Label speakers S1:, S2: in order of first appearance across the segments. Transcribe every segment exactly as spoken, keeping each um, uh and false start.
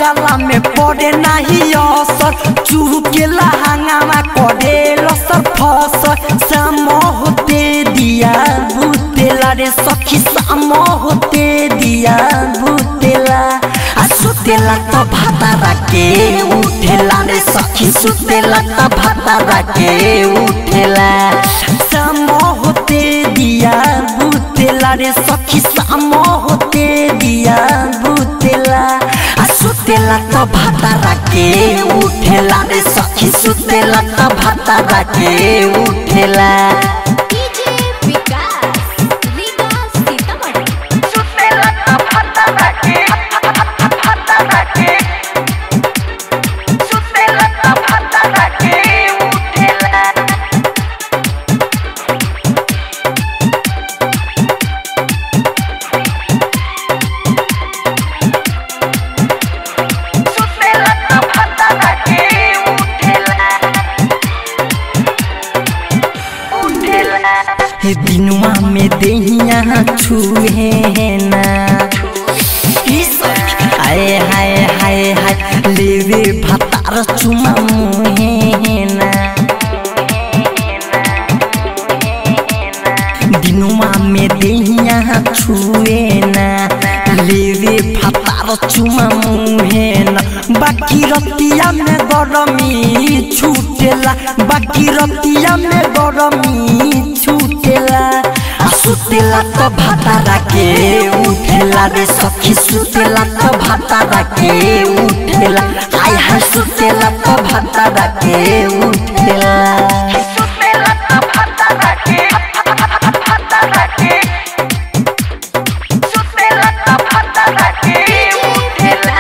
S1: गला में पड़े नहीं असर चुकेला हंगामा करे लसर फसर सामो होते दिया बुतेला रे सखी सामो होते दिया बुतेला आ सुतेला तो भाता राके उठेला रे सखी सुतेला तो भाता राके उठेला सामो होते दिया बुतेला रे सखी सामो होते दिया बुतेला आ सुतेला तो भाता राके उठेला रे सखी सुतेला तो भाता राके उठेला दिनुआ में देहिया छुए ना हाय हाय हाय हाय लेवे भतार चुमा मुहे ना दिनुआ में देहिया छुए ना लेवे भतार चुमा मुहे ना बाकी रतिया में गरमी छूटेला बाकी रतिया में गरमी छूटेला सुतेला तो भाता राके उठेला रे सखी सुतेला तो भाता राके उठेला हाय हाय सुतेला तो भाता राके उठेला सुतेला तो भाता राके भाता राके सुतेला तो भाता राके उठेला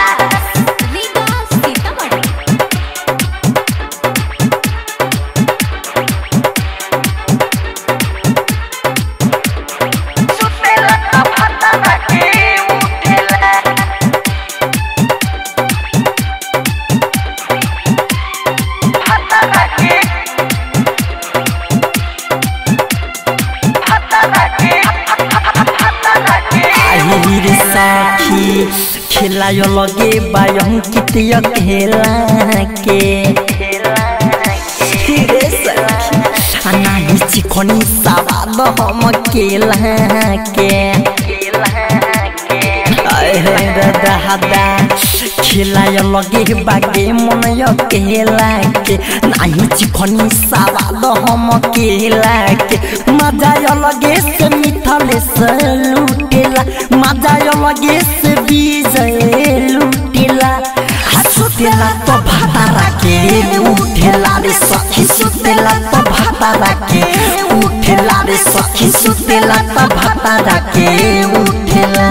S1: खेलायो लगे बायम कितिया खेला के रे सखी नाही चिकनी सवाद हम केला के अरे दादा खेलायो लगे बागे मन यो केला के नाही चिकनी सवाद हम केला के मजा यो लगे से मिठले से लुटेला मजा यो लगे से बीजे लुटेला सुतेला तो भाता राके उठेला रे सखी सुतेला तो भाता राके उठेला रे सखी सुतेला तो भाता राके उठेला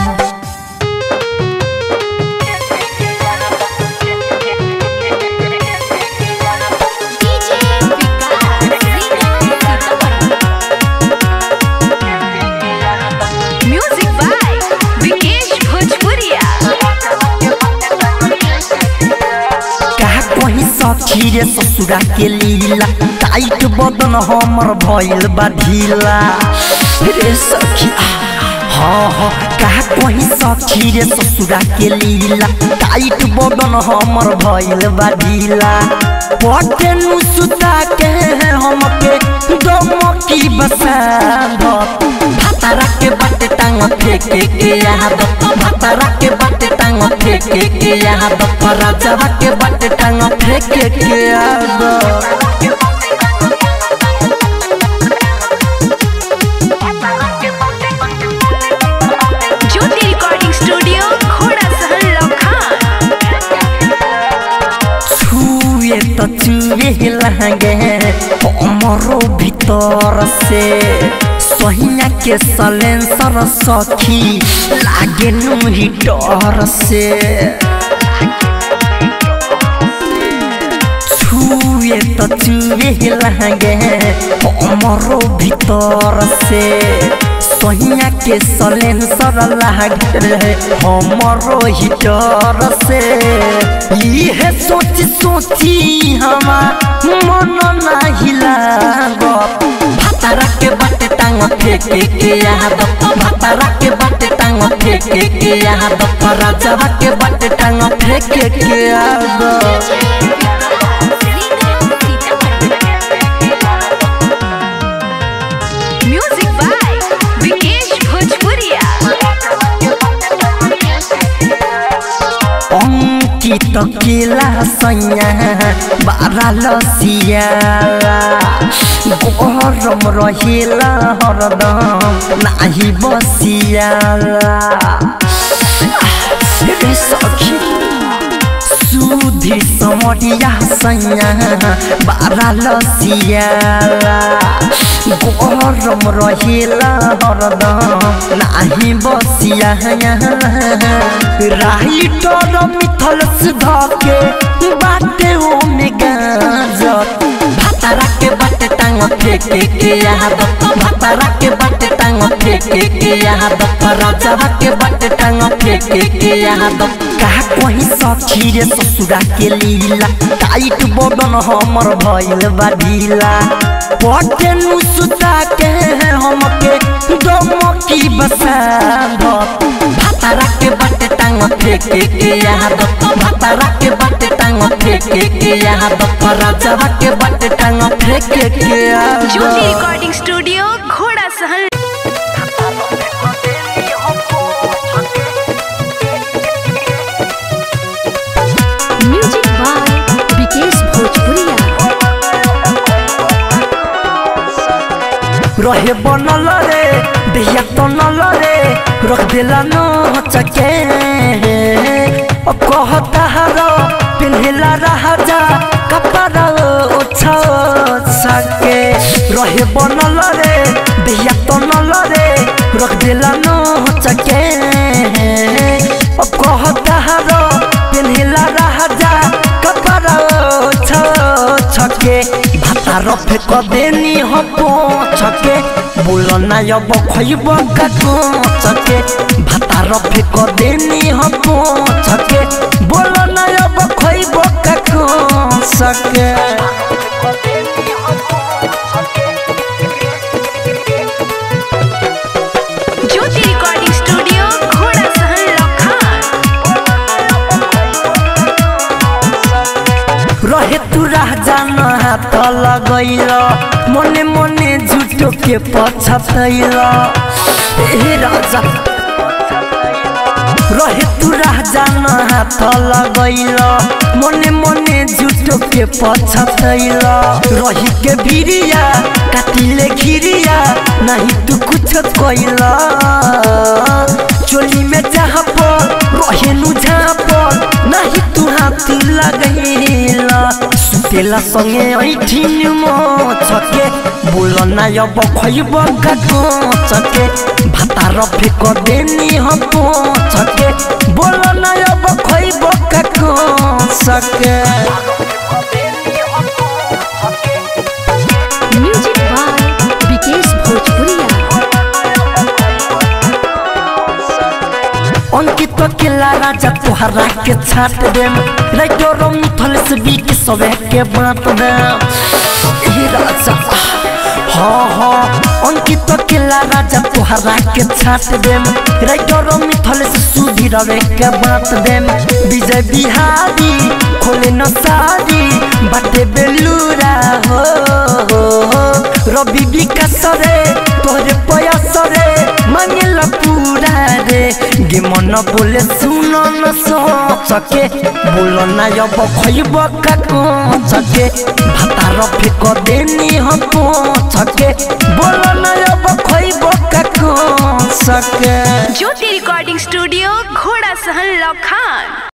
S1: खीरे ससुरा के लीला टाइट बदन हमर भइल बा ढीला रे सखी हाँ हाँ कहा कहीं सखी रे ससुरा के लीला टाइट बदन हमर भइल बा ढीला पटे नु सुता के हमके दमकी बसा भातारा के बाटे टांग फेंके के आदत भातारा के बाटे टांग फेंके के आदत राजवा के बाटे टांग फेंके के आदत
S2: ज्योति रिकॉर्डिंग स्टूडियो घोड़ा सहन लखन
S1: छुए तो छुए लगे हमरो भीतर से सहिया के सलेंसर सखी लागे नु डर से छुए तो छुए लगे हमरो भीतर से सहिया के सलेंसर लागे हमरो डर से ये सोच सोची हमार मन नहीं लागत भातारा के बाटे टांग फेंके के आदत भातारा के बाटे टांग फेंके के आदत राजवा के बाटे टांग फेंके के आदत।
S2: म्यूजिक बाय विकेश भोजपुरिया।
S1: अंकित केला सैया बारा लसिया गरम रहेला हरदम नाही बसिया रे सखी सुधी समरिया सैया बारा लसिया गरम रहेला हरदम नाही बसिया राइटर मिथल सुधा के बाटे ओ में गाजत भातारा के बाटे टांग फेंके के आदत भातारा के बाटे टांग फेंके के आदत राजवा के बाटे टांग फेंके के आदत कहा कहीं सखी रे ससुरा के लीला टाइट बदन हमर भइल बा ढीला पटे नु सुता के हमके दमकी बसादत भातारा के बाटे टांग फेंके के आदत भातारा के बाटे टांग फेंके के आदत राजवा के बाटे टांग फेंके के आदत।
S2: ज्योति रिकॉर्डिंग स्टूडियो घोड़ा सहन।
S3: म्यूजिक बाय विकेश भोजपुरिया।
S1: रहे बनल रे देहिया तनल रे रख देला न चके कहता हरो पिन्हिला राजा कपड़ा ओछा सके रहे बनल रे देहिया तनल रे रख देला न चके कहता हरो पिन्हिला राजा कपड़ा ओछा छके भातार फेक देनी हो छके बोलो ना अब खइब का छके भातार फेक देनी हो छके बोलो ना अब खइब का छके।
S2: ज्योति रिकॉर्डिंग स्टूडियो घोड़ा सहन लखान।
S1: रहे तू रह जाना हाथ लगैल मने मने झूठो के पछतैल हे राजा रहे तू रह जाना हाथ लगैल मने मने झूठो के पछतैल रही के भिरिया काटिले घिरिया नहीं तू कुछ कैल चोली में जहाँ पर रहे नु जहाँ पर नहीं तू हाथ लगैल सुतेला संगे ऐठिन मो छके बोलो ना अब खइब का छके भातार फेक देनी हम छके बोलो ना अब खइब का छके।
S3: म्यूजिक बाय विकेश भोजपुरिया।
S1: अंकित केला राजा तोहरा के छाट देम राइटर मुथल से भी के सबे के बात देम हे राजा हाँ हाँ अंकित केला राजा तोहरा के छाट देम राइटर मिथल से सुधी रवे के बात देम विजय बिहारी खोले न सारी बाटे बेलूरा हो रवि विकास रे तोहरे पयास रे मांगेला पूरा रे गे मन बोले सुन न सके बोलो ना अब खइब का छके भातार फेक देनी हम छके बोलो ना अब खइब का छके।
S2: ज्योति रिकॉर्डिंग स्टूडियो घोड़ा सहन लखान।